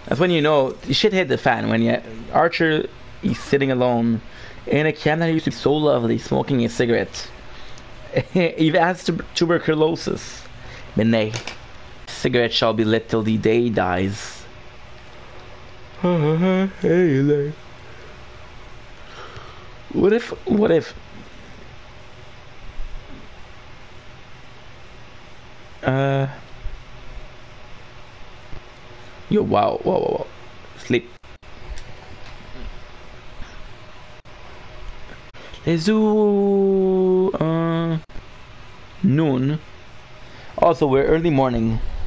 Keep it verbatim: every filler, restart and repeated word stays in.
That's when you know shit hit the fan. When you Archer, he's sitting alone in a camp that used to be so lovely, smoking a cigarette. He has tub- tuberculosis. But nay, cigarette shall be lit till the day dies. Hey, like. What if? What if? Uh. Yo, wow, wow, wow, wow. Sleep. Les zoo. Uh. Noon. Also, we're early morning.